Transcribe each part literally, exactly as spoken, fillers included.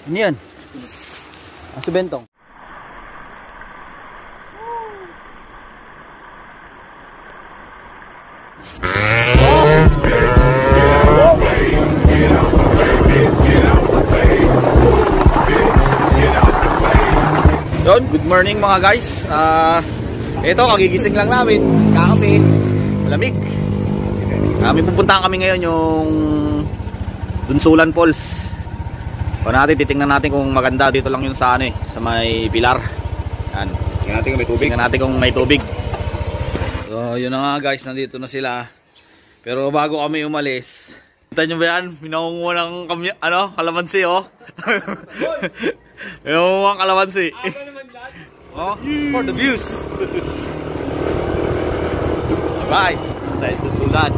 Ano yan? Aso bentong. Yun, good morning mga guys. Uh, ito, kagigising lang namin. Kakape, malamig. Kami pupuntahan kami ngayon yung Dunsulan Falls. O natin, titingnan natin kung maganda. Dito lang yun sa ano eh, sa may pilar. Yan. Tingnan natin kung may tubig. Tingnan natin kung may tubig. So yun na nga guys, nandito na sila. Pero bago kami umalis, kita nyo ba yan? Minangunguha ng kami, ano, kalamansi oh. Minangunguha ng kalamansi. Oh, for the views. Bye. Tayo Dunsulan.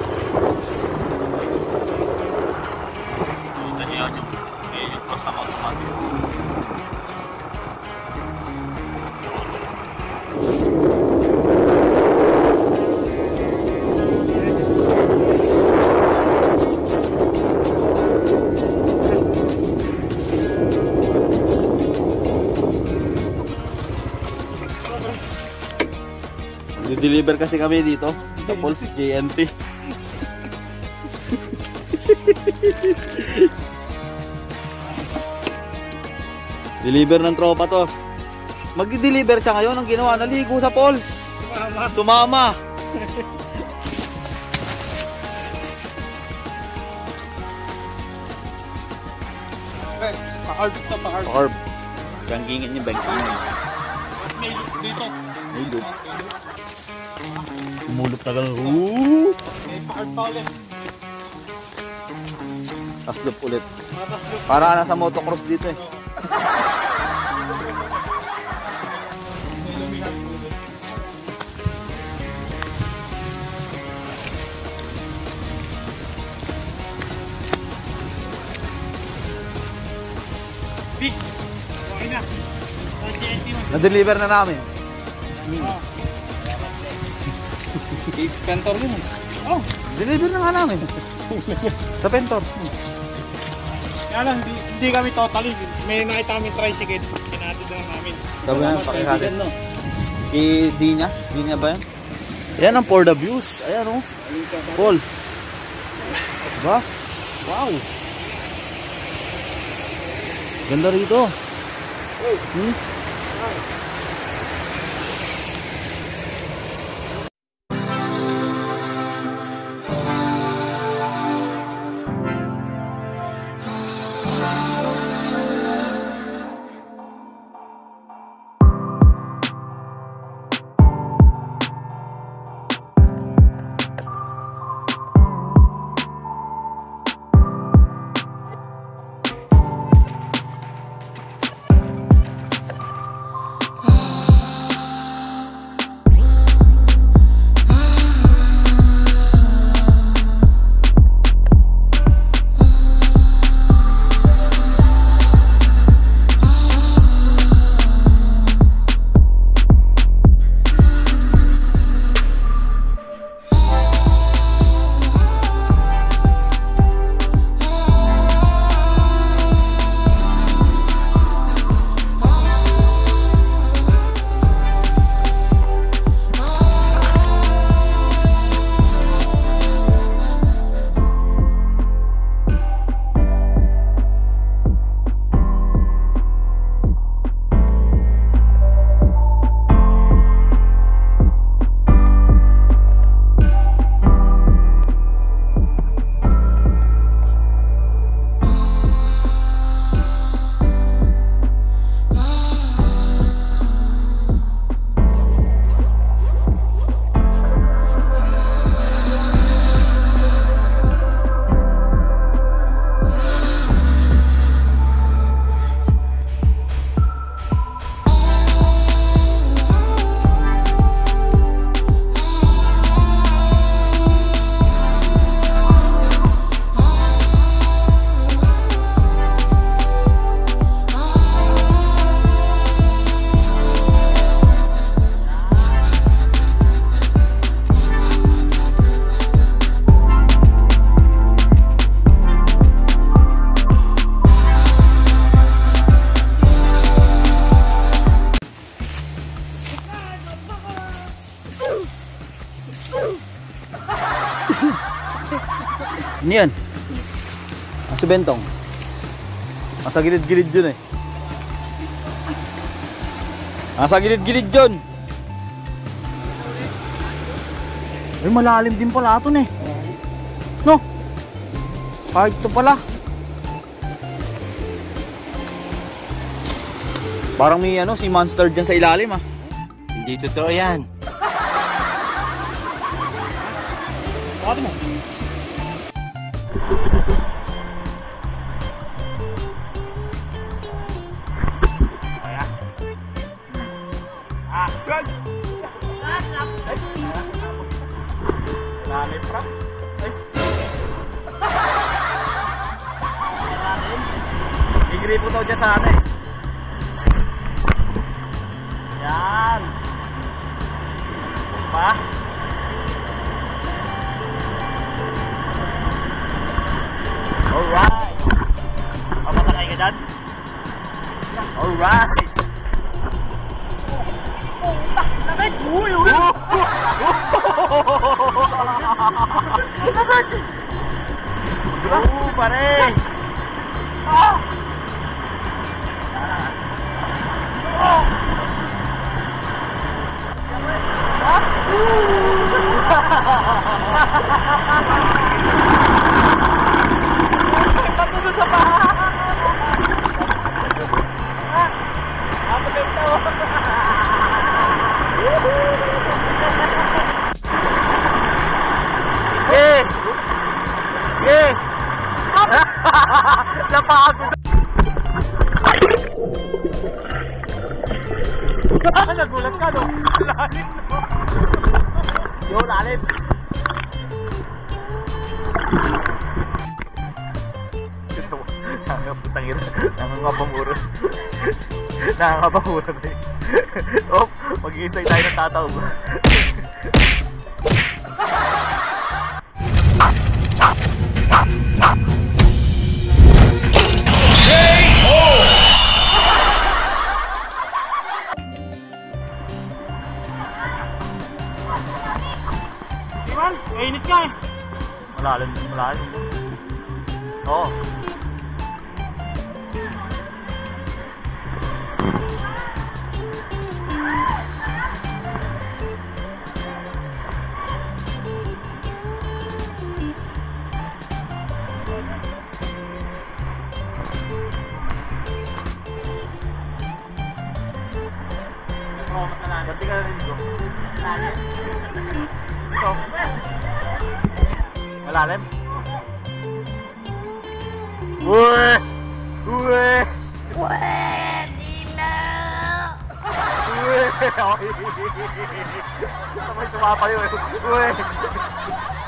Kita nyo yun yung yung cross ng automatic. Deliver kasi kami dito sa Falls J N T. Deliver ng tropa to. Mag-deliver siya ngayon. Ang ginawa, naligo sa falls. Sumama. Sumama. Pa-carb ito, pa-carb. Pa-carb. Bangkingin niya, bangkingin. May loop dito. May loop. Umulop na gano'n. Uuuu! May pa-carb pa ulit. Taslop ulit. Para nasa motocross dito eh. Big! Okay na. Na-deliver na namin. Hmm. Pentor din eh. Oh! Deliver na nga namin. Sa Pentor. Kaya lang, hindi, hindi kami totally. May nakita kami tricycle. Kinatid na namin. Sabi na, pakikatin. I-D niya? D niya ba yan? Yan ang for the views. Ayan o. Oh. Falls. Diba? Wow. Ganda rito. Hmm? Ano yan? Ah, si Bentong. Nasa gilid-gilid yun eh. Nasa gilid-gilid yun. Ay, malalim din pala ito eh. No? Kahit ito pala. Parang may ano, si monster dyan sa ilalim ah. Hindi totoo yan. Bakit mo? Ayan. Ah, good! Lalim pra. Ay. Igripo daw dyan sa atin. Yan. Pa. Alright. Papatakay ka dyan? Alright. Oh, tak, takay. Uy, uy. Oh, pare. Ah. Oh. Tapos sa baha. Ako dito. Eh. Eh. Napagod. Nagulat ka, no? Lalim, no? Yo, lalim. Ito mo. Nakangaputang ina. Nakangapamuro. Nakangapamuro na eh. Oh, maghihintay tayo ng tataw. Iman, mainit ka eh. Malalim, malalim. Oo. Oo, mas nalalim. Ba't di ka na rin dito? Lalim. Ito. Malalim? Uwe! Uwe! Pwede na! Uwe! Sabay tumapayo eh. Uwe!